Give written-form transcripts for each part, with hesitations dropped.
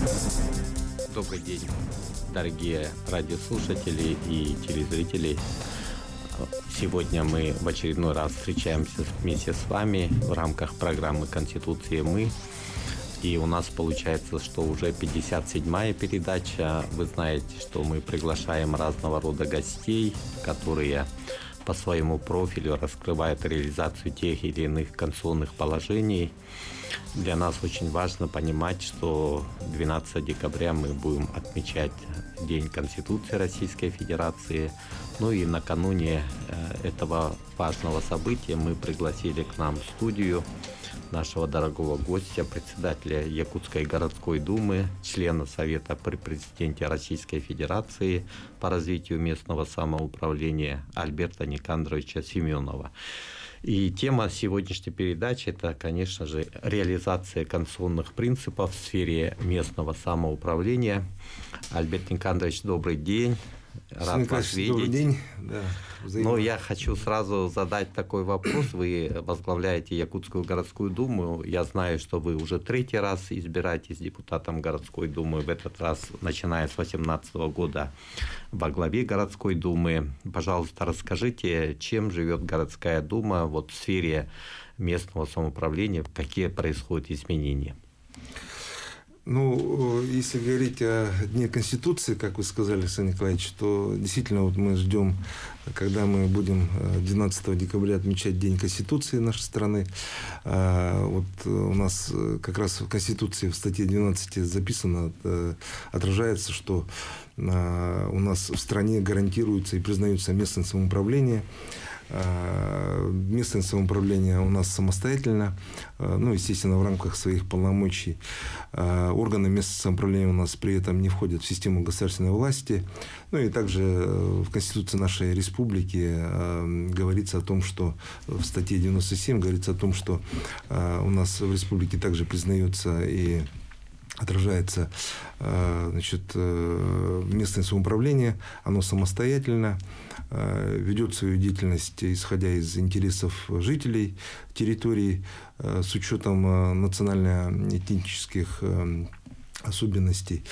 Добрый день, дорогие радиослушатели и телезрители. Сегодня мы в очередной раз встречаемся вместе с вами в рамках программы «Конституции мы». И у нас получается, что уже 57-я передача. Вы знаете, что мы приглашаем разного рода гостей, которые по своему профилю раскрывают реализацию тех или иных конституционных положений. Для нас очень важно понимать, что 12 декабря мы будем отмечать День Конституции Российской Федерации. Ну и накануне этого важного события мы пригласили к нам в студию нашего дорогого гостя, председателя Якутской городской думы, члена Совета при президенте Российской Федерации по развитию местного самоуправления Альберта Никандровича Семенова. И тема сегодняшней передачи – это, конечно же, реализация конституционных принципов в сфере местного самоуправления. Альберт Никандрович, добрый день. Рад вас видеть. Добрый день. Да, но я хочу сразу задать такой вопрос. Вы возглавляете Якутскую городскую думу. Я знаю, что вы уже 3-й раз избираетесь депутатом городской думы. В этот раз, начиная с 2018 года, во главе городской думы. Пожалуйста, расскажите, чем живет городская дума в сфере местного самоуправления, какие происходят изменения? Ну, если говорить о Дне Конституции, как вы сказали, Александр Николаевич, то действительно мы ждем, когда мы будем 12 декабря отмечать День Конституции нашей страны. У нас как раз в Конституции в статье 12 записано, отражается, что у нас в стране гарантируется и признается местное самоуправление. Местное самоуправление у нас самостоятельно, естественно, в рамках своих полномочий. Органы местного самоуправления у нас при этом не входят в систему государственной власти. И также в Конституции нашей республики говорится о том, что в статье 97 говорится о том, что у нас в республике также признается и отражается местное самоуправление, оно самостоятельно ведет свою деятельность, исходя из интересов жителей территории, с учетом национально-этнических особенностей.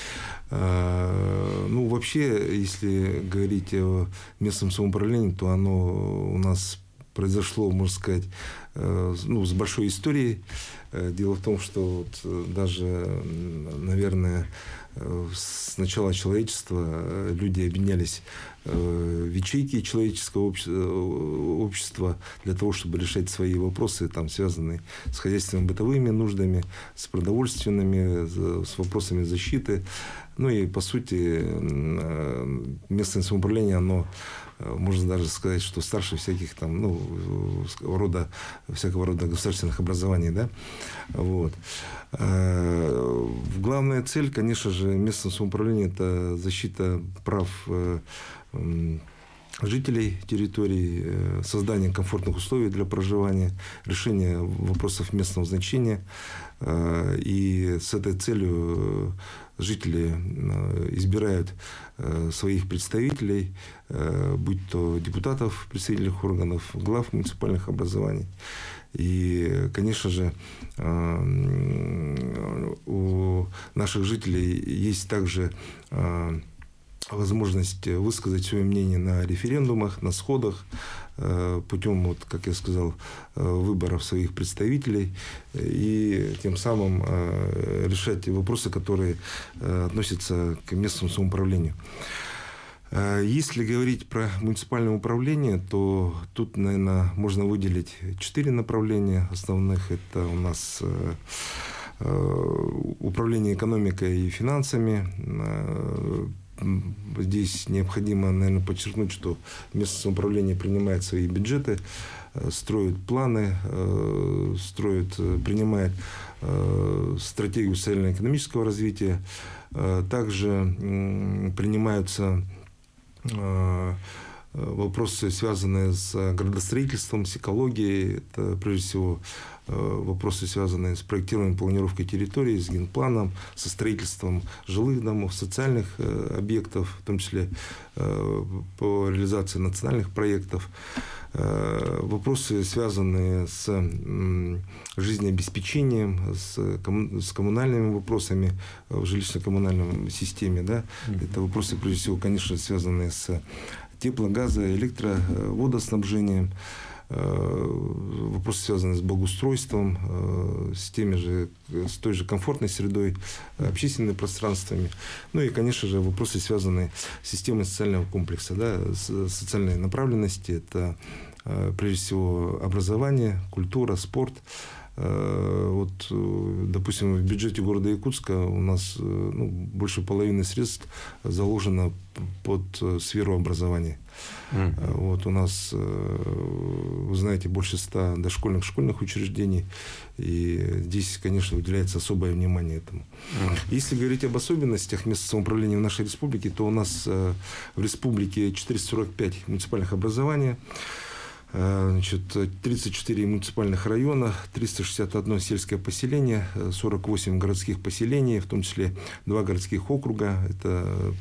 Вообще, если говорить о местном самоуправлении, то оно у нас произошло, можно сказать, с большой историей. Дело в том, что даже, наверное, с начала человечества люди объединялись в ячейки человеческого общества для того, чтобы решать свои вопросы, связанные с хозяйственными бытовыми нуждами, с продовольственными, с вопросами защиты. И, по сути, местное самоуправление, оно, можно даже сказать, что старше всяких всякого рода государственных образований. Да? Главная цель, конечно же, местного самоуправления – это защита прав жителей территории, создание комфортных условий для проживания, решение вопросов местного значения. И с этой целью жители избирают своих представителей, будь то депутатов, представительных органов, глав муниципальных образований. И, конечно же, у наших жителей есть также возможность высказать свое мнение на референдумах, на сходах, путем, как я сказал, выборов своих представителей, и тем самым решать вопросы, которые относятся к местному самоуправлению. Если говорить про муниципальное управление, то тут, наверное, можно выделить 4 направления основных. Это у нас управление экономикой и финансами. Здесь необходимо, наверное, подчеркнуть, что местное самоуправление принимает свои бюджеты, строит планы, принимает стратегию социально-экономического развития. Также принимаются вопросы, связанные с градостроительством, с экологией. Это, прежде всего, вопросы, связанные с проектированием, планировкой территории, с генпланом, со строительством жилых домов, социальных объектов, в том числе по реализации национальных проектов. Вопросы, связанные с жизнеобеспечением, с коммунальными вопросами в жилищно-коммунальной системе. Да? Это вопросы, прежде всего, конечно, связанные с тепло-, газо-, водоснабжением. Вопросы, связанные с благоустройством, с той же комфортной средой, общественными пространствами. Ну и, конечно же, вопросы, связанные с системой социального комплекса, да, с социальной направленности. Это, прежде всего, образование, культура, спорт. Вот, допустим, в бюджете города Якутска у нас больше половины средств заложено под сферу образования. Вот, у нас, вы знаете, больше 100 дошкольных школьных учреждений, и здесь, конечно, уделяется особое внимание этому. Если говорить об особенностях мест самоуправления в нашей республике, то у нас в республике 445 муниципальных образований, 34 муниципальных района, 361 сельское поселение, 48 городских поселений, в том числе 2 городских округа. Это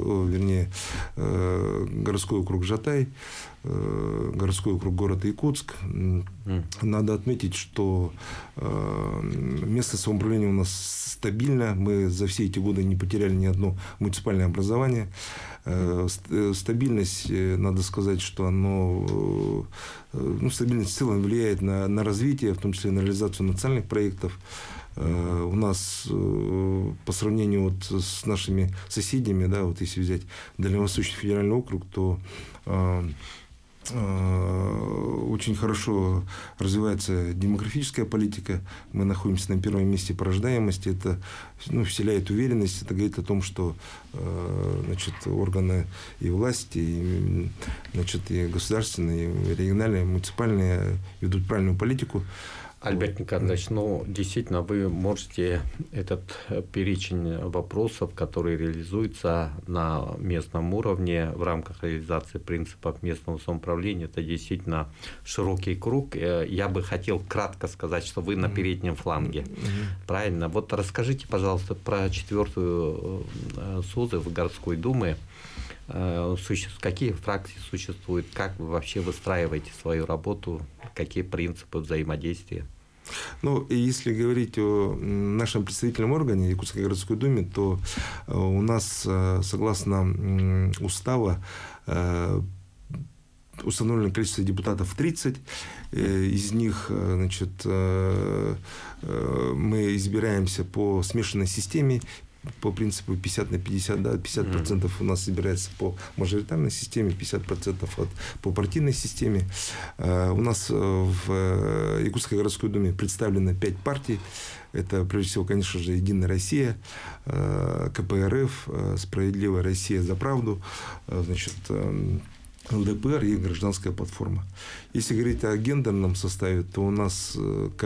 городской округ Жатай, городской округ города Якутск. Надо отметить, что местное самоуправление у нас стабильно. Мы за все эти годы не потеряли ни одно муниципальное образование. Стабильность, надо сказать, что стабильность в целом влияет на развитие, в том числе на реализацию национальных проектов. У нас по сравнению с нашими соседями, да, вот если взять Дальневосточный федеральный округ, то очень хорошо развивается демографическая политика. Мы находимся на первом месте по рождаемости. Это вселяет уверенность. Это говорит о том, что органы и власти, и государственные, и региональные, и муниципальные ведут правильную политику. Альберт Николаевич, действительно, вы можете этот перечень вопросов, которые реализуются на местном уровне в рамках реализации принципов местного самоуправления, это действительно широкий круг. Я бы хотел кратко сказать, что вы на переднем фланге. Правильно? Вот расскажите, пожалуйста, про 4-ю созыв городской думы. Какие фракции существуют, как вы вообще выстраиваете свою работу, какие принципы взаимодействия? Если говорить о нашем представительном органе Якутской городской думе, то у нас, согласно устава, установлено количество депутатов 30. Из них, мы избираемся по смешанной системе, по принципу 50 на 50, да, 50% у нас собирается по мажоритарной системе, 50% по партийной системе. У нас в Якутской городской думе представлено 5 партий. Это, прежде всего, конечно же, «Единая Россия», КПРФ, «Справедливая Россия за правду», ЛДПР и «Гражданская платформа». Если говорить о гендерном составе, то у нас,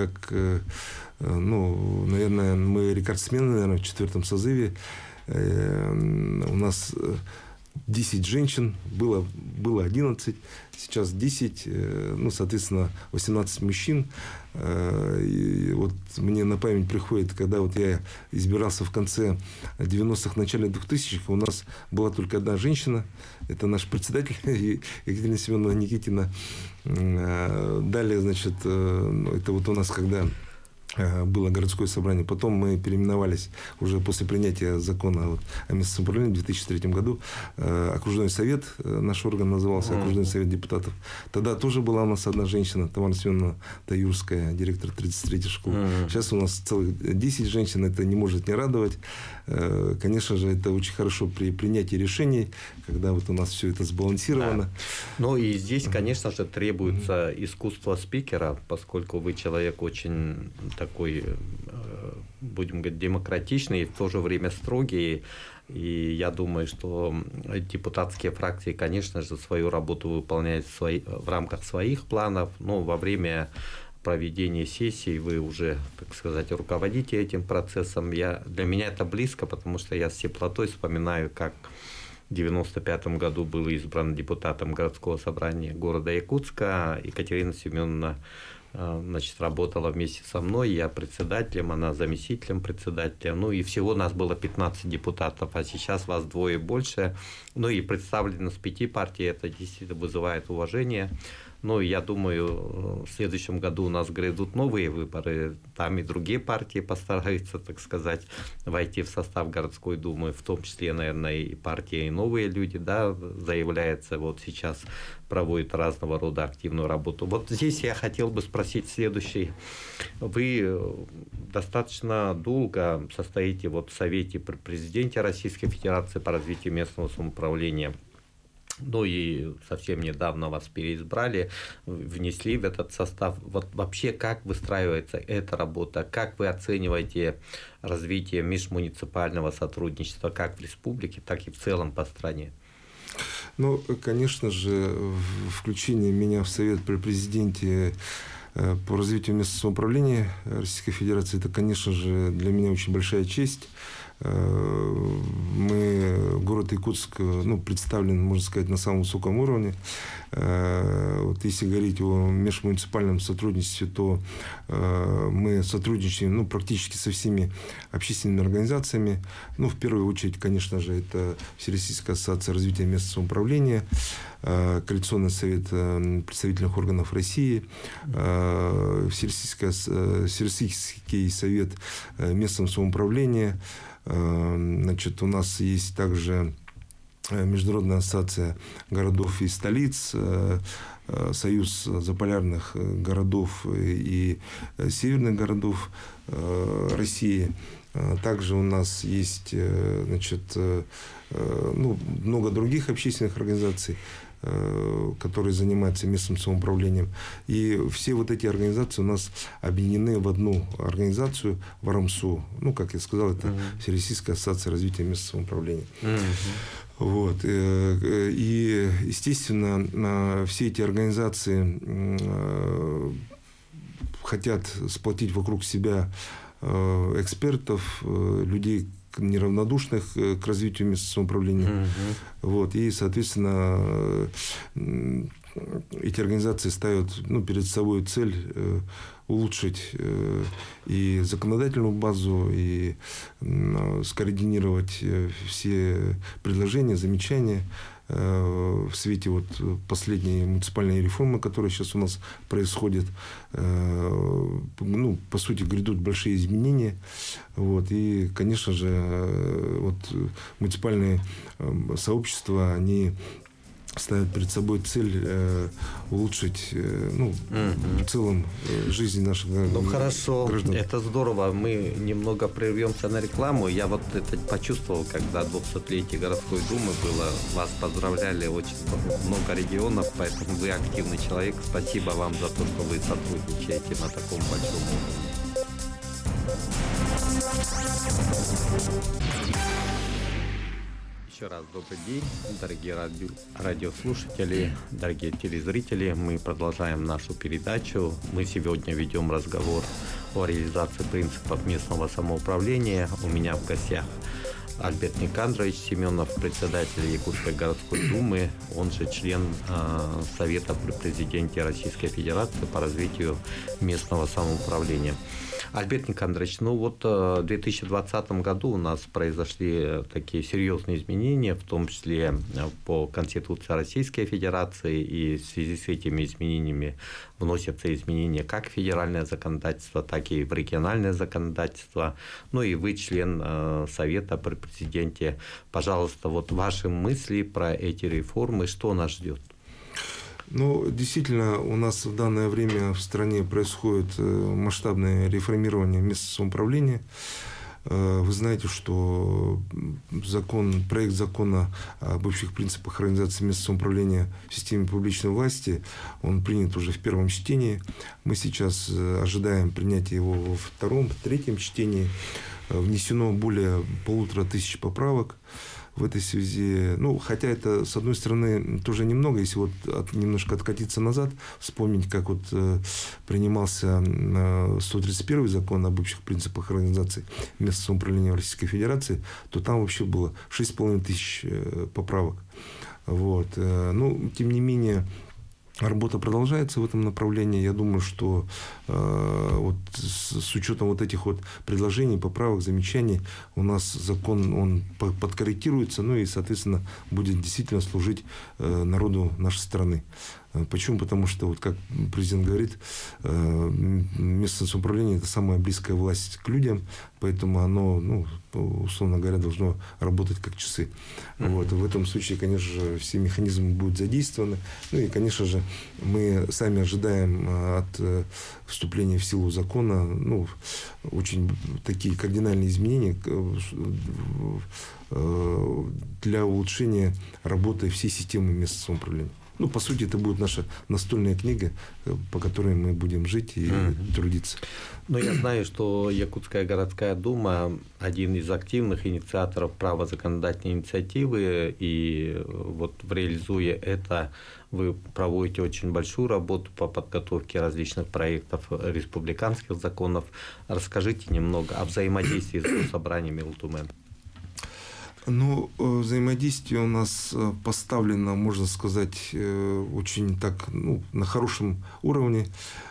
наверное, мы рекордсмены, в 4-м созыве. У нас 10 женщин, было 11, сейчас 10, соответственно, 18 мужчин. И вот мне на память приходит, когда я избирался в конце 90-х, начале 2000-х, у нас была только одна женщина, это наш председатель Екатерина Семеновна Никитина. Далее, это у нас, когда было городское собрание. Потом мы переименовались уже после принятия закона о местном самоуправлении в 2003 году. Окружной совет, наш орган назывался Окружной совет депутатов. Тогда тоже была у нас одна женщина, Тамара Семеновна Таюрская, директор 33-й школы. Сейчас у нас целых 10 женщин, это не может не радовать. Конечно же, это очень хорошо при принятии решений, когда у нас все это сбалансировано. Да. И здесь, конечно же, требуется искусство спикера, поскольку вы человек очень такой, будем говорить, демократичный и в то же время строгий. И я думаю, что депутатские фракции, конечно же, свою работу выполняют в рамках своих планов, но во время проведения сессий вы уже, так сказать, руководите этим процессом. Для меня это близко, потому что я с теплотой вспоминаю, как в 1995 году был избран депутатом городского собрания города Якутска. Екатерина Семеновна работала вместе со мной, я председателем, она заместителем председателя. Ну и всего нас было 15 депутатов, а сейчас вас двое больше. Ну и представлено с 5 партий, это действительно вызывает уважение. Ну, я думаю, в следующем году у нас грядут новые выборы. Там и другие партии постараются, так сказать, войти в состав городской думы, в том числе, наверное, и партии, и новые люди, да, заявляется, вот сейчас проводят разного рода активную работу. Вот здесь я хотел бы спросить следующее. Вы достаточно долго состоите вот в Совете при президенте Российской Федерации по развитию местного самоуправления. Ну и совсем недавно вас переизбрали, внесли в этот состав. Вот вообще как выстраивается эта работа? Как вы оцениваете развитие межмуниципального сотрудничества как в республике, так и в целом по стране? Ну, конечно же, включение меня в Совет при президенте по развитию местного самоуправления Российской Федерации, это, конечно же, для меня очень большая честь. Мы, город Якутск, представлен, можно сказать, на самом высоком уровне. Вот если говорить о межмуниципальном сотрудничестве, то мы сотрудничаем практически со всеми общественными организациями. В первую очередь, конечно же, это Всероссийская ассоциация развития местного самоуправления, Коалиционный совет представительных органов России, Всероссийский совет местного самоуправления. Значит, у нас есть также Международная ассоциация городов и столиц, Союз заполярных городов и северных городов России. Также у нас есть, много других общественных организаций, которые занимаются местным самоуправлением. И все вот эти организации у нас объединены в одну организацию, в АРАМСУ. Как я сказал, это Всероссийская ассоциация развития местного самоуправления. Вот. И, естественно, все эти организации хотят сплотить вокруг себя экспертов, людей, неравнодушных к развитию местного самоуправления. Вот. И, соответственно, эти организации ставят перед собой цель улучшить и законодательную базу, и скоординировать все предложения, замечания в свете последней муниципальной реформы, которая сейчас у нас происходит. По сути, грядут большие изменения. Вот. И, конечно же, муниципальные сообщества, они ставят перед собой цель улучшить в целом жизнь наших граждан. Хорошо, это здорово. Мы немного прервемся на рекламу. Я это почувствовал, когда 200-летие городской думы было. Вас поздравляли очень много регионов, поэтому вы активный человек. Спасибо вам за то, что вы сотрудничаете на таком большом уровне. Еще раз добрый день, дорогие радиослушатели, дорогие телезрители. Мы продолжаем нашу передачу. Мы сегодня ведем разговор о реализации принципов местного самоуправления. У меня в гостях Альберт Никандрович Семенов, председатель Якутской городской думы, он же член Совета при президенте Российской Федерации по развитию местного самоуправления. Альберт Никандрович, в 2020 году у нас произошли такие серьезные изменения, в том числе по Конституции Российской Федерации, и в связи с этими изменениями вносятся изменения как в федеральное законодательство, так и в региональное законодательство. И вы член Совета при президенте. Пожалуйста, ваши мысли про эти реформы, что нас ждет? Действительно, у нас в данное время в стране происходит масштабное реформирование местного самоуправления. Вы знаете, что проект закона об общих принципах организации местного самоуправления в системе публичной власти, он принят уже в первом чтении. Мы сейчас ожидаем принятия его во втором, третьем чтении. Внесено более 1500 поправок. в этой связи, ну, хотя это, с одной стороны, тоже немного, если вот немножко откатиться назад, вспомнить, как вот принимался 131 закон об общих принципах организации местного самоуправления Российской Федерации, то там вообще было 6,5 тысяч поправок. Вот. Ну, тем не менее, работа продолжается в этом направлении. Я думаю, что вот с учетом вот этих вот предложений, поправок, замечаний, у нас закон он подкорректируется, ну и, соответственно, будет действительно служить народу нашей страны. Почему? Потому что, вот как президент говорит, местное самоуправление – это самая близкая власть к людям, поэтому оно, ну, условно говоря, должно работать как часы. Вот. В этом случае, конечно же, все механизмы будут задействованы. Ну и, конечно же, мы сами ожидаем от вступления в силу закона, ну, очень такие кардинальные изменения для улучшения работы всей системы местного самоуправления. Ну, по сути, это будет наша настольная книга, по которой мы будем жить и трудиться. Ну, я знаю, что Якутская городская дума один из активных инициаторов права законодательной инициативы, и вот реализуя это, вы проводите очень большую работу по подготовке различных проектов республиканских законов. Расскажите немного о взаимодействии с собраниями ЛТУМЭН. Ну, взаимодействие у нас поставлено, можно сказать, очень так, ну, на хорошем уровне.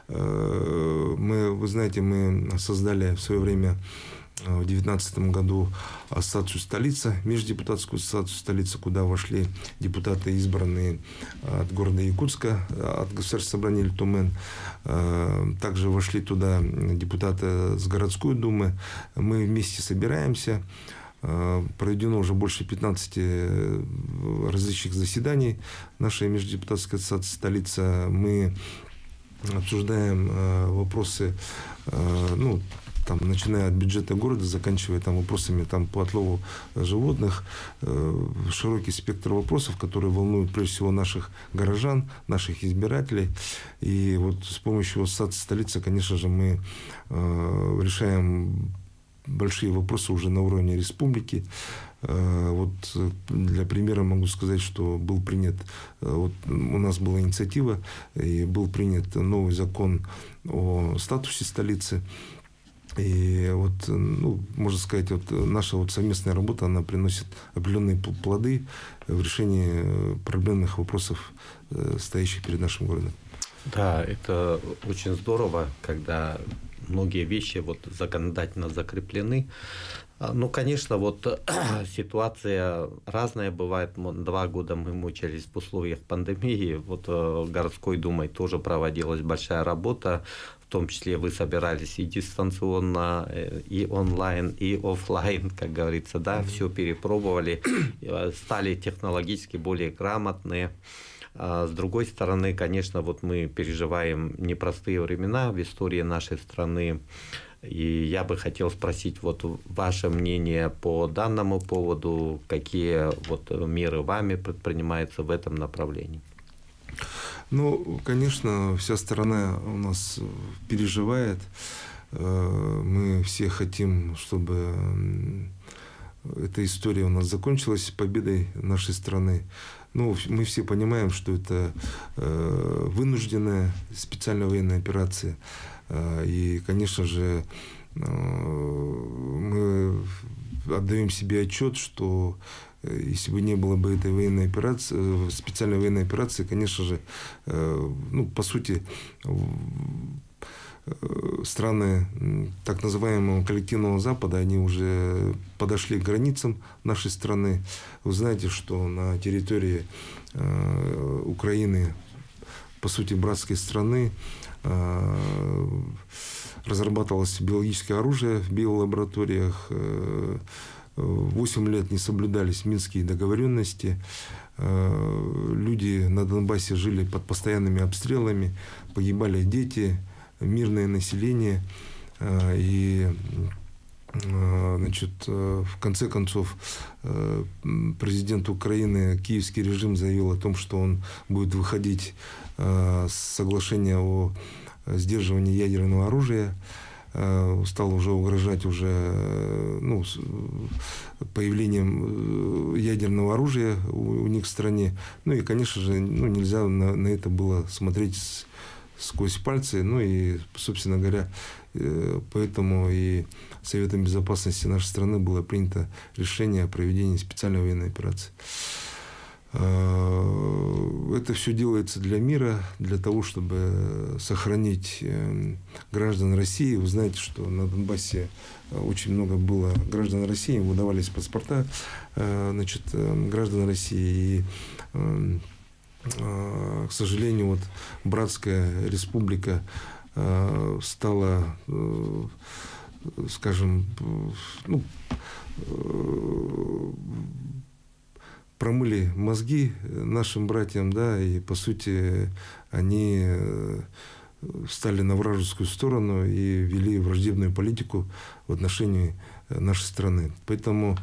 Вы знаете, мы создали в свое время в 2019 году ассоциацию «Столица», междепутатскую ассоциацию «Столица», куда вошли депутаты, избранные от города Якутска, от Государственного собрания ЛТУМЭН. Также вошли туда депутаты с городской думы. Мы вместе собираемся. Проведено уже больше 15 различных заседаний нашей междепутатской ассоциации «Столица». Мы обсуждаем вопросы, ну, там, начиная от бюджета города, заканчивая там вопросами там, по отлову животных, широкий спектр вопросов, которые волнуют прежде всего наших горожан, наших избирателей. И вот с помощью ассоциации «Столица», конечно же, мы решаем большие вопросы уже на уровне республики. Вот для примера могу сказать, что был принят, вот у нас была инициатива, и был принят новый закон о статусе столицы. И вот, ну, можно сказать, вот наша вот совместная работа, она приносит определенные плоды в решении проблемных вопросов, стоящих перед нашим городом. Да, это очень здорово, когда многие вещи вот законодательно закреплены. Ну, конечно, вот ситуация разная бывает. 2 года мы мучились в условиях пандемии. Вот городской думой тоже проводилась большая работа. В том числе вы собирались и дистанционно, и онлайн, и офлайн, как говорится, да, все перепробовали, стали технологически более грамотные. С другой стороны, конечно, вот мы переживаем непростые времена в истории нашей страны. И я бы хотел спросить вот ваше мнение по данному поводу, какие вот меры вами предпринимаются в этом направлении? Ну, конечно, вся страна у нас переживает. Мы все хотим, чтобы эта история у нас закончилась победой нашей страны. Ну, мы все понимаем, что это вынужденная специальная военная операция. И, конечно же, мы отдаем себе отчет, что если бы не было бы этой военной операции, специальной военной операции, конечно же, ну, по сути, страны так называемого коллективного Запада, они уже подошли к границам нашей страны. Вы знаете, что на территории Украины, по сути, братской страны, разрабатывалось биологическое оружие в биолабораториях. 8 лет не соблюдались минские договоренности. Люди на Донбассе жили под постоянными обстрелами, погибали дети, мирное население. И, значит, в конце концов, президент Украины, киевский режим заявил о том, что он будет выходить с соглашения о сдерживании ядерного оружия. стал уже угрожать уже, ну, появлением ядерного оружия у них в стране. Ну и, конечно же, ну, нельзя на это было смотреть сквозь пальцы. Ну и, собственно говоря, поэтому и Советом Безопасности нашей страны было принято решение о проведении специальной военной операции. Это все делается для мира, для того, чтобы сохранить граждан России. Вы знаете, что на Донбассе очень много было граждан России, им выдавались паспорта, значит, граждан России. И, к сожалению, вот братская республика стала, скажем, ну, промыли мозги нашим братьям, да, и, по сути, они стали на вражескую сторону и вели враждебную политику в отношении нашей страны. Поэтому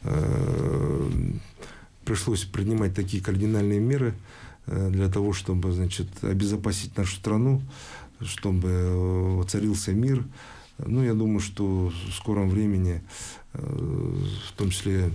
пришлось принимать такие кардинальные меры для того, чтобы, значит, обезопасить нашу страну, чтобы воцарился мир. Ну, я думаю, что в скором времени, в том числе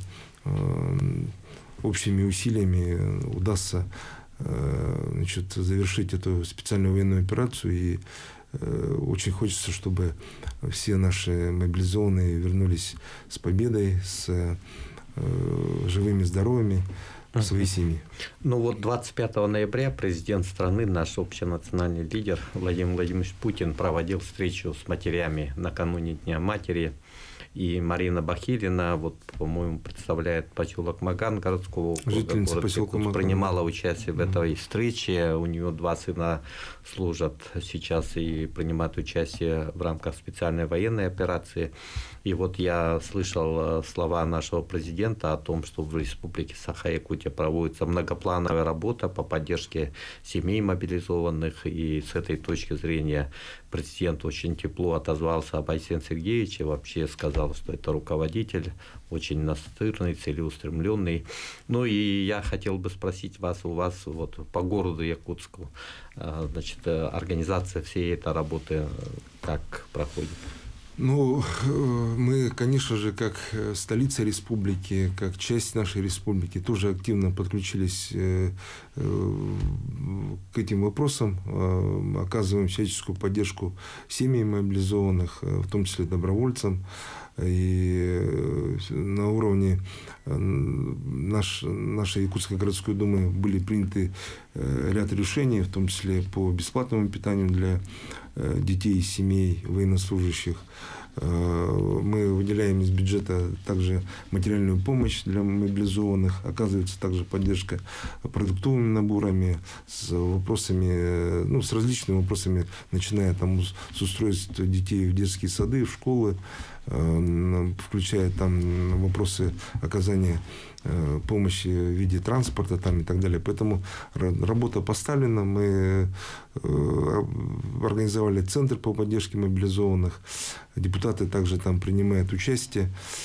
общими усилиями, удастся, значит, завершить эту специальную военную операцию. И очень хочется, чтобы все наши мобилизованные вернулись с победой, с живыми, здоровыми в свои семьи. Ну вот 25 ноября президент страны, наш общенациональный лидер Владимир Владимирович Путин проводил встречу с матерями накануне Дня матери. И Марина Бахилина, вот, по-моему, представляет поселок Маган городского округа, принимала участие в этой встрече. У нее 2 сына служат сейчас и принимают участие в рамках специальной военной операции. И вот я слышал слова нашего президента о том, что в Республике Саха-Якутия проводится многоплановая работа по поддержке семей мобилизованных. И с этой точки зрения президент очень тепло отозвался об Айсене Сергеевиче, вообще сказал, что это руководитель очень настырный, целеустремленный. Ну и я хотел бы спросить вас, у вас вот по городу Якутску, значит, организация всей этой работы как проходит? Ну, мы, конечно же, как столица республики, как часть нашей республики, тоже активно подключились к этим вопросам, оказываем всяческую поддержку семьям мобилизованных, в том числе добровольцам. И на уровне нашей Якутской городской думы были приняты ряд решений, в том числе по бесплатному питанию для детей и семей военнослужащих. Мы выделяем из бюджета также материальную помощь для мобилизованных. Оказывается также поддержка продуктовыми наборами, с вопросами, ну, с различными вопросами, начиная там с устройства детей в детские сады, в школы, включая там вопросы оказания помощи в виде транспорта там, и так далее. Поэтому работа поставлена. Мы организовали центр по поддержке мобилизованных. Депутаты также там принимают участие,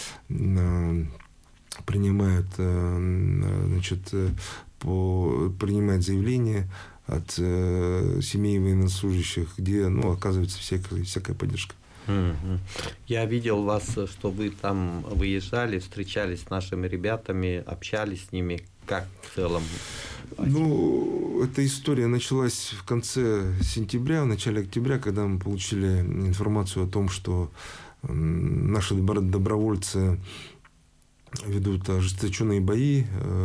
принимают, значит, принимают заявления от семей военнослужащих, где, ну, оказывается всякая поддержка. Я видел вас, что вы там выезжали, встречались с нашими ребятами, общались с ними. Как в целом? Ну, эта история началась в конце сентября, в начале октября, когда мы получили информацию о том, что наши добровольцы ведут ожесточенные бои,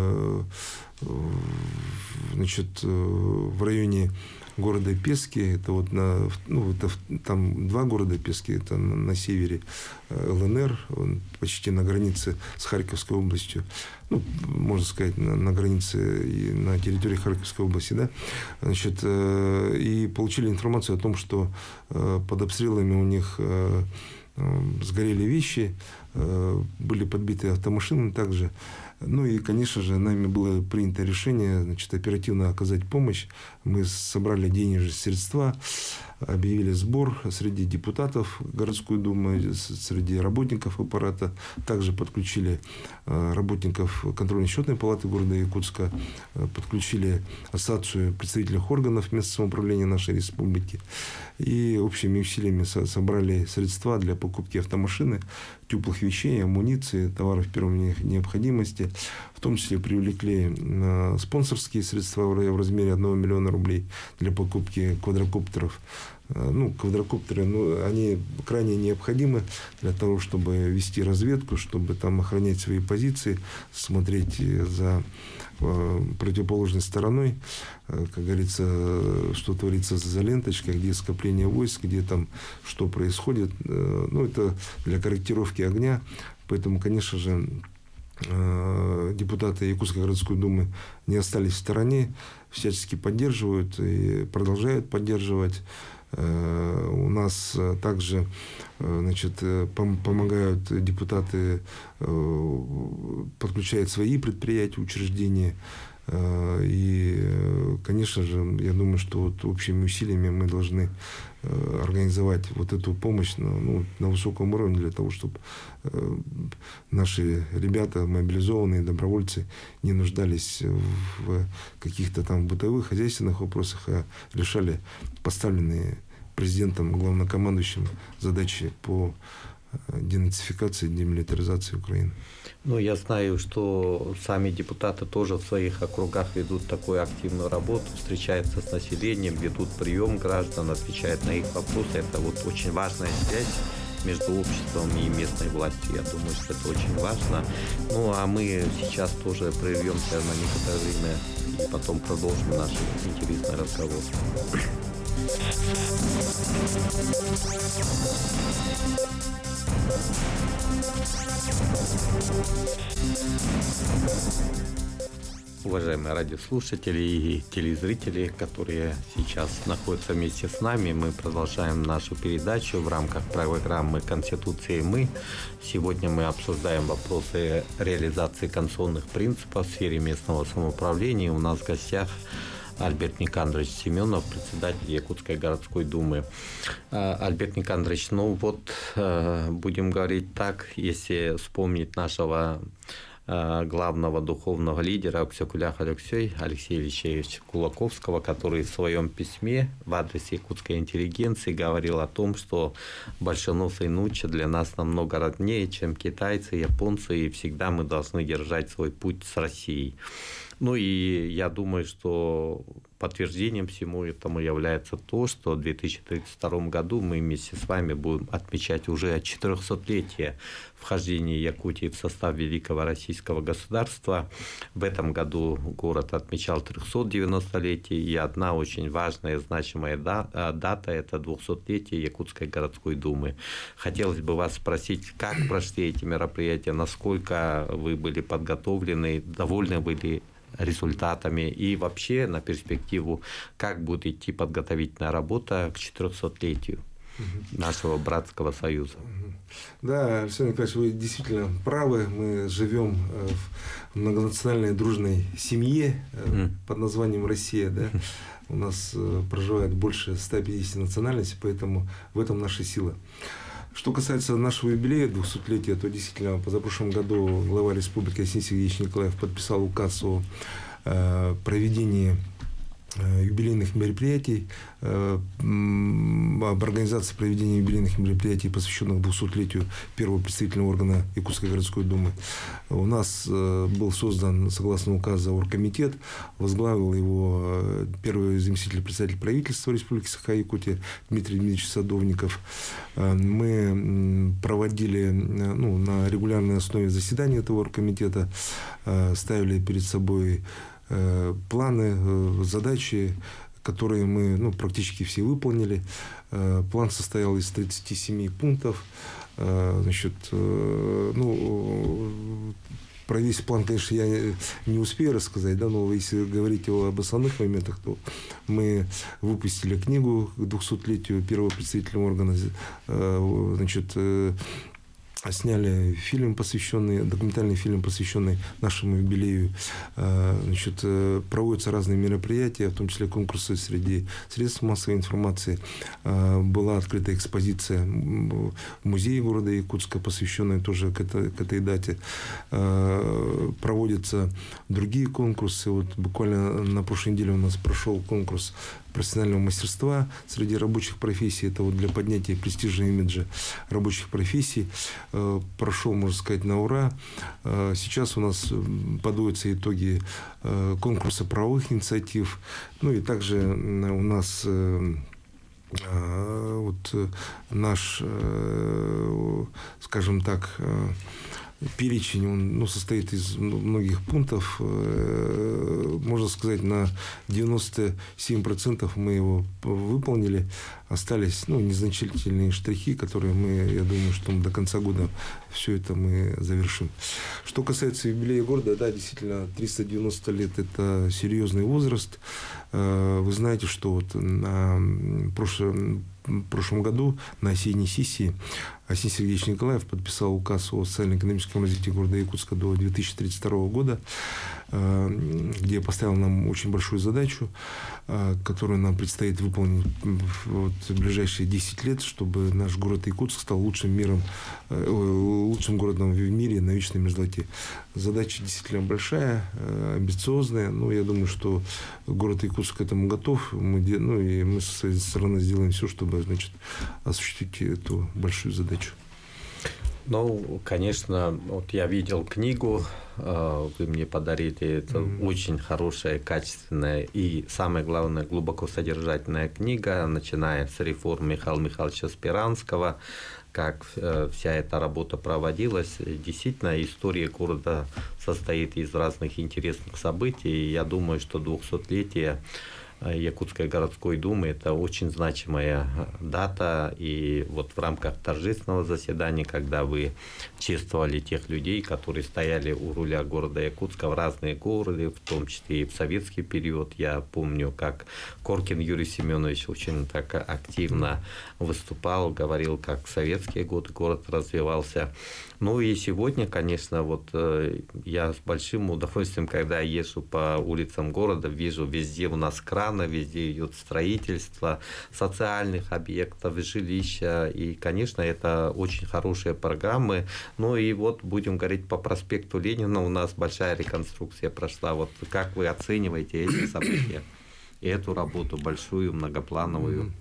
значит, в районе города Пески, это вот там 2 города Пески, это на севере ЛНР, он почти на границе с Харьковской областью, ну, можно сказать, на границе и на территории Харьковской области, да, значит, и получили информацию о том, что под обстрелами у них сгорели вещи, были подбиты автомашины также. Ну и, конечно же, нами было принято решение, значит, оперативно оказать помощь. Мы собрали денежные средства, объявили сбор среди депутатов городской думы, среди работников аппарата. Также подключили работников контрольно-счетной палаты города Якутска, подключили ассоциацию представительных органов местного самоуправления нашей республики. И общими усилиями собрали средства для покупки автомашины, теплых вещей, амуниции, товаров первой необходимости. В том числе привлекли спонсорские средства в размере 1 миллиона рублей для покупки квадрокоптеров. Ну, квадрокоптеры, они крайне необходимы для того, чтобы вести разведку, чтобы там охранять свои позиции, смотреть за противоположной стороной, как говорится, что творится за ленточкой, где скопление войск, где там что происходит. Ну, это для корректировки огня. Поэтому, конечно же, депутаты Якутской городской думы не остались в стороне, всячески поддерживают и продолжают поддерживать. У нас также, значит, помогают депутаты, подключают свои предприятия, учреждения. И, конечно же, я думаю, что вот общими усилиями мы должны организовать вот эту помощь на высоком уровне для того, чтобы наши ребята, мобилизованные добровольцы, не нуждались в каких-то там бытовых, хозяйственных вопросах, а решали поставленные президентом, главнокомандующим задачи по денацификации, демилитаризации Украины. Ну, я знаю, что сами депутаты тоже в своих округах ведут такую активную работу, встречаются с населением, ведут прием граждан, отвечают на их вопросы. Это вот очень важная связь между обществом и местной властью. Я думаю, что это очень важно. Ну, а мы сейчас тоже прервемся на некоторое время и потом продолжим наш интересный разговор. Уважаемые радиослушатели и телезрители, которые сейчас находятся вместе с нами, мы продолжаем нашу передачу в рамках программы «Конституция и мы». Сегодня мы обсуждаем вопросы реализации конституционных принципов в сфере местного самоуправления. У нас в гостях Альберт Никандрович Семенов, председатель Якутской городской думы. Альберт Никандрович, будем говорить так, если вспомнить нашего главного духовного лидера Аксакулях Алексея Алексеевича Кулаковского, который в своем письме в адрес якутской интеллигенции говорил о том, что большеносый Нуча для нас намного роднее, чем китайцы, японцы, и всегда мы должны держать свой путь с Россией. Ну и я думаю, что подтверждением всему этому является то, что в 2032 году мы вместе с вами будем отмечать уже 400-летие вхождения Якутии в состав Великого Российского государства. В этом году город отмечал 390-летие, и одна очень важная, значимая дата – это 200-летие Якутской городской думы. Хотелось бы вас спросить, как прошли эти мероприятия, насколько вы были подготовлены, довольны были результатами и вообще на перспективу, как будет идти подготовительная работа к 400-летию нашего братского союза. Да, Александр Николаевич, вы действительно правы. Мы живем в многонациональной дружной семье под названием Россия. Да? У нас проживает больше 150 национальностей, поэтому в этом наша сила. Что касается нашего юбилея 200-летия, то действительно в позапрошлом году глава республики Арсений Сергеевич Николаев подписал указ о проведении юбилейных мероприятий, об организации проведения юбилейных мероприятий, посвященных 200-летию первого представительного органа Якутской городской думы. У нас был создан, согласно указу, оргкомитет, возглавил его первый заместитель председателя правительства Республики Саха-Якутия Дмитрий Дмитриевич Садовников. Мы проводили на регулярной основе заседания этого оргкомитета, ставили перед собой планы, задачи, которые мы практически все выполнили. План состоял из 37 пунктов. Значит, про весь план, конечно, я не успею рассказать, да, но если говорить об основных моментах, то мы выпустили книгу к 200-летию первого представительного органа. Значит, сняли фильм, документальный фильм, посвященный нашему юбилею. Значит, проводятся разные мероприятия, в том числе конкурсы среди средств массовой информации. Была открыта экспозиция в музее города Якутска, посвященная тоже к этой дате. Проводятся другие конкурсы. Вот буквально на прошлой неделе у нас прошел конкурс профессионального мастерства среди рабочих профессий. Это вот для поднятия престижа имиджа рабочих профессий. Прошел, можно сказать, на ура. Сейчас у нас подводятся итоги конкурса правовых инициатив. Ну и также у нас вот наш, скажем так, перечень, он состоит из многих пунктов. Можно сказать, на 97% мы его выполнили. Остались незначительные штрихи, которые я думаю, что до конца года все это мы завершим. Что касается юбилея города, да, действительно, 390 лет – это серьезный возраст. Вы знаете, что вот в прошлом году на осенней сессии Арсений Сергеевич Николаев подписал указ о социально-экономическом развитии города Якутска до 2032 года, где поставил нам очень большую задачу, которую нам предстоит выполнить в ближайшие 10 лет, чтобы наш город Якутск стал лучшим городом в мире на вечной мерзлоте. Задача действительно большая, амбициозная, но я думаю, что город Якутск к этому готов, и мы со своей стороны сделаем все, чтобы, значит, осуществить эту большую задачу. Ну, конечно, вот я видел книгу, вы мне подарили, это очень хорошая, качественная и, самое главное, глубоко содержательная книга, начиная с реформ Михаила Михайловича Спиранского, как вся эта работа проводилась. Действительно, история города состоит из разных интересных событий, и я думаю, что 200-летие Якутской городской думы – это очень значимая дата. И вот в рамках торжественного заседания, когда вы чествовали тех людей, которые стояли у руля города Якутска в разные годы, в том числе и в советский период, я помню, как Коркин Юрий Семенович очень так активно выступал, говорил, как в советские годы город развивался. Ну и сегодня, конечно, вот я с большим удовольствием, когда езжу по улицам города, вижу везде у нас краны, везде идет строительство социальных объектов, жилища. И, конечно, это очень хорошие программы. Ну и вот будем говорить по проспекту Ленина, у нас большая реконструкция прошла. Вот как вы оцениваете эти события и эту работу большую, многоплановую?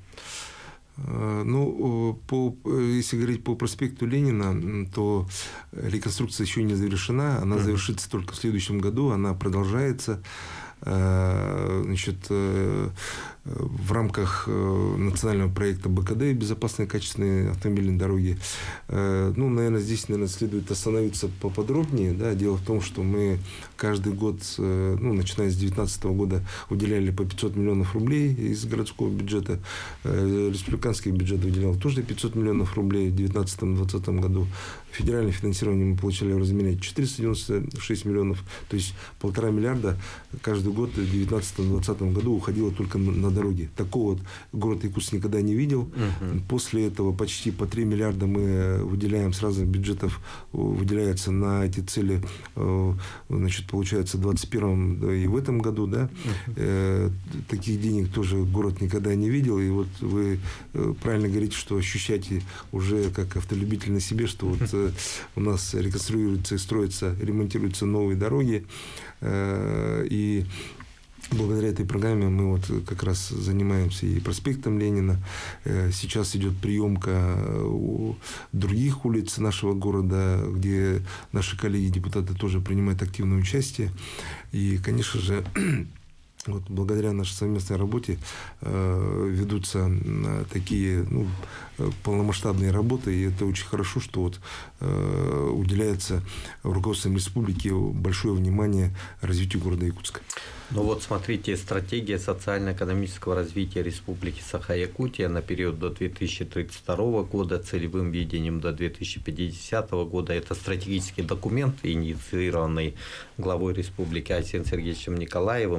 Ну, если говорить по проспекту Ленина, то реконструкция еще не завершена. Она завершится только в следующем году, она продолжается. Значит, в рамках национального проекта БКД «Безопасные качественные автомобильные дороги». Наверное, здесь следует остановиться поподробнее. Да. Дело в том, что мы каждый год, начиная с 2019 года, уделяли по 500 миллионов рублей из городского бюджета. Республиканский бюджет выделял тоже 500 миллионов рублей в 2019-2020 году. Федеральное финансирование мы получали в размере 496 миллионов, то есть 1,5 миллиарда каждый год в 2019-2020 году уходило только на дороги. Такого вот город Якутск никогда не видел. После этого почти по 3 миллиарда мы выделяем с разных бюджетов, выделяется на эти цели, значит, получается, в 2021 и в этом году. Да? Таких денег тоже город никогда не видел. И вот вы правильно говорите, что ощущаете уже как автолюбитель на себе, что вот у нас реконструируются и строятся, ремонтируются новые дороги. И благодаря этой программе мы вот как раз занимаемся и проспектом Ленина. Сейчас идет приемка у других улиц нашего города, где наши коллеги-депутаты тоже принимают активное участие. И, конечно же, вот благодаря нашей совместной работе ведутся такие полномасштабные работы, и это очень хорошо, что вот уделяется руководством республики большое внимание развитию города Якутска. Ну вот смотрите, стратегия социально-экономического развития Республики Саха-Якутия на период до 2032 года, целевым видением до 2050 года. Это стратегический документ, инициированный главой республики Арсением Сергеевичем Николаевым, поддержанный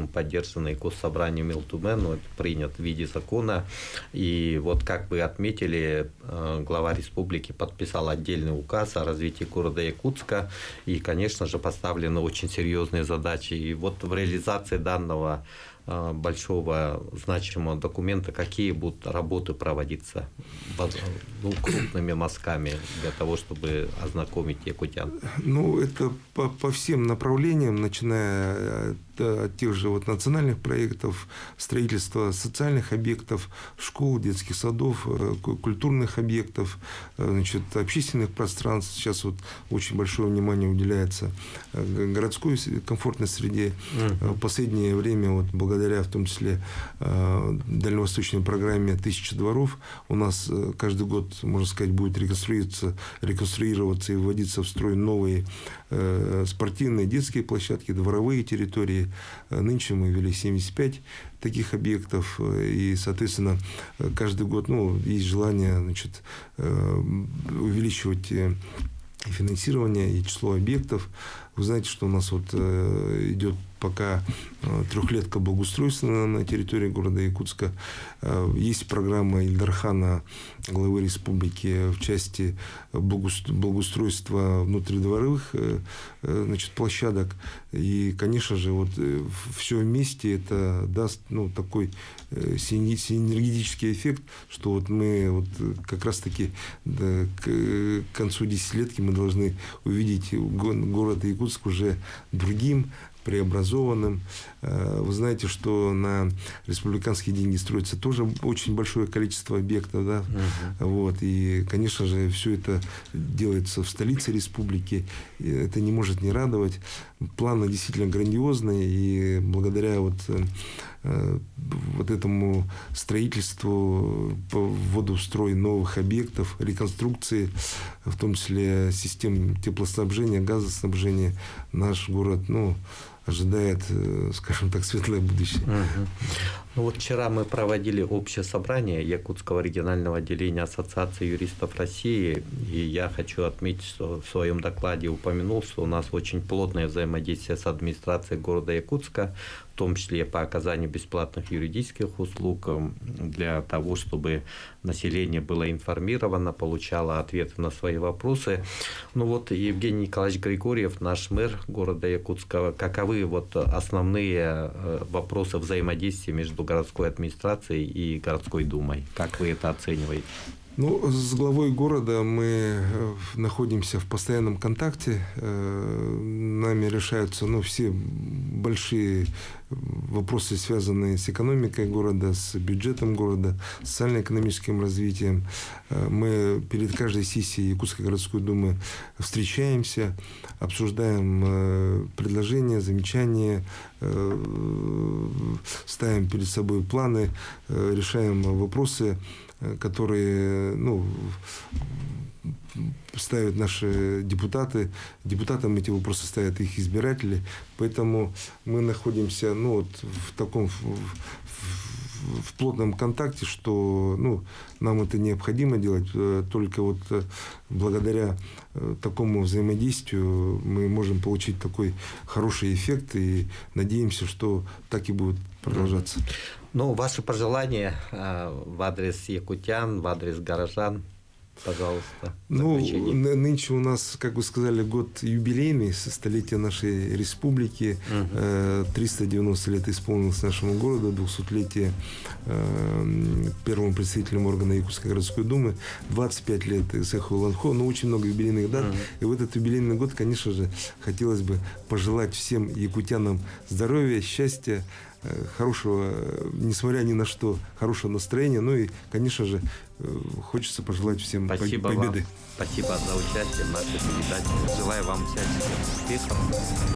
поддержанный Госсобранием ЛТУМЭН, это принят в виде закона. И вот, как вы отметили, глава республики подписал отдельный указ о развитии города Якутска. И, конечно же, поставлены очень серьезные задачи. И вот в реализации данного большого значимого документа, какие будут работы проводиться крупными мазками для того, чтобы ознакомить якутян? Ну, это по всем направлениям, начиная от тех же вот национальных проектов, строительства социальных объектов, школ, детских садов, культурных объектов, значит, общественных пространств. Сейчас вот очень большое внимание уделяется городской комфортной среде. В последнее время, вот, благодаря в том числе дальневосточной программе «1000 дворов», у нас каждый год, можно сказать, будет реконструироваться и вводиться в строй новые спортивные детские площадки, дворовые территории. Нынче мы ввели 75 таких объектов, и, соответственно, каждый год, ну, есть желание, значит, увеличивать и финансирование, и число объектов. Вы знаете, что у нас вот идет пока трехлетка благоустройства на территории города Якутска. Есть программа Ильдархана, главы республики, в части благоустройства внутридворовых, значит, площадок. И, конечно же, вот все вместе это даст, ну, такой синергетический эффект, что вот мы вот как раз-таки к концу десятилетки мы должны увидеть город Якутск уже другим, преобразованным. Вы знаете, что на республиканские деньги строится тоже очень большое количество объектов, да? Вот. И, конечно же, все это делается в столице республики. И это не может не радовать. Планы действительно грандиозные, и благодаря вот этому строительству, вводу в строй новых объектов, реконструкции, в том числе систем теплоснабжения, газоснабжения, наш город, ну, ожидает, скажем так, светлое будущее. Ну вот вчера мы проводили общее собрание Якутского регионального отделения Ассоциации юристов России, и я хочу отметить, что в своем докладе упомянул, что у нас очень плотное взаимодействие с администрацией города Якутска, в том числе по оказанию бесплатных юридических услуг для того, чтобы население было информировано, получало ответы на свои вопросы. Ну вот Евгений Николаевич Григорьев, наш мэр города Якутска, каковы вот основные вопросы взаимодействия между городской администрацией и городской думой? Как вы это оцениваете? Ну, с главой города мы находимся в постоянном контакте. Нами решаются, ну, все большие вопросы, связанные с экономикой города, с бюджетом города, с социально-экономическим развитием. Мы перед каждой сессией Якутской городской думы встречаемся, обсуждаем предложения, замечания, ставим перед собой планы, решаем вопросы, которые, ну, ставят наши депутаты. Депутатам эти вопросы ставят их избиратели. Поэтому мы находимся, ну, вот в таком в плотном контакте, что, ну, нам это необходимо делать. Только вот благодаря такому взаимодействию мы можем получить такой хороший эффект, и надеемся, что так и будет продолжаться. Ну, ваши пожелания в адрес якутян, в адрес горожан, пожалуйста. Ну, нынче у нас, как вы сказали, год юбилейный, столетие нашей республики. 390 лет исполнилось нашему городу, 200-летие первому представителю органа Якутской городской думы, 25 лет Цеху Ланхо, но очень много юбилейных дат. И в этот юбилейный год, конечно же, хотелось бы пожелать всем якутянам здоровья, счастья, хорошего, несмотря ни на что, хорошего настроения. Ну и, конечно же, хочется пожелать всем победы. Вам. Спасибо за участие в нашей передаче. Желаю вам всяческих успехов.